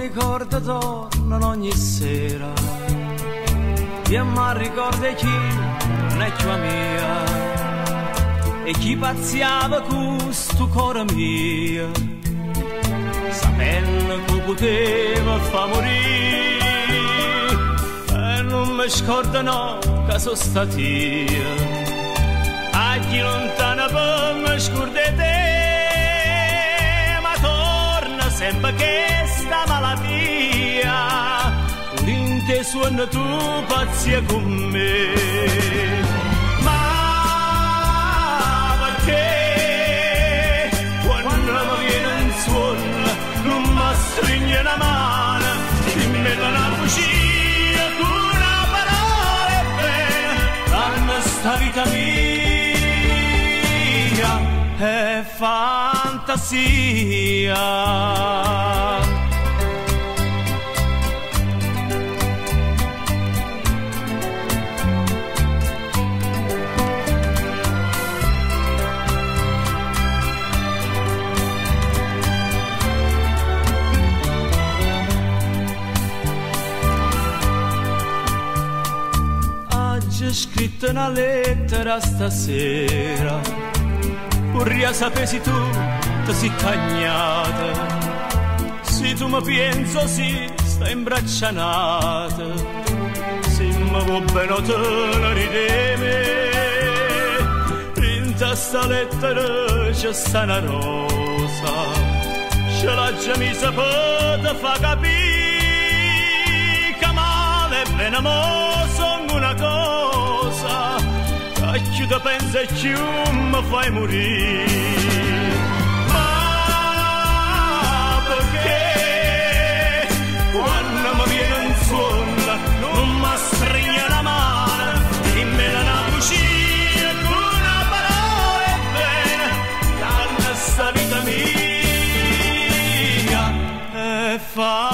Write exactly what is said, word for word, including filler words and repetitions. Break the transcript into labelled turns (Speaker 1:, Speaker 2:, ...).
Speaker 1: ricordo tornano ogni sera e mi ricorda chi non è tua mia e chi pazziava questo cuore mio sapendo che poteva fa morire e non mi scordo no che sono stato io a chi lontana per mi scordare te ma torna sempre che sta malattia l'inte suona tu pazzia con me ma perché quando mi viene in suono non mi stringe la mano dimmi la bugia con una parola e bene danno sta vita mia è fantasia. C'è scritto una lettera stasera vorrei sapessi tu ti sei cagnata se tu mi penso si sta imbraccianata se mi vuoi bene tenere me in questa lettera c'è sta una rosa ce l'ha già messa per te fa capire che male e bene mo sono una cosa che più ti pensa e più mi fai morire ma perché quando mi viene un suono non mi stringe la mano dimmi la bugia con una parola e bene danno sta vita mia e fa